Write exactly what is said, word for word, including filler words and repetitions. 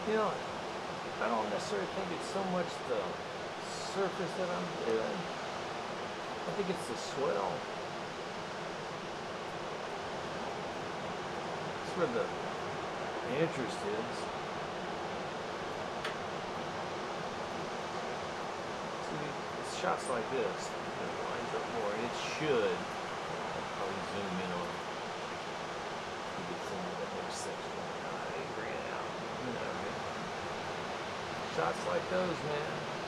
You know, I don't necessarily think it's so much the surface that I'm doing. I think it's the swell. That's where the interest is. See, it's shots like this that lines up more, and it should. I'll probably zoom in on it. You get some of that intersection. I ran out. You know, shots like those, man.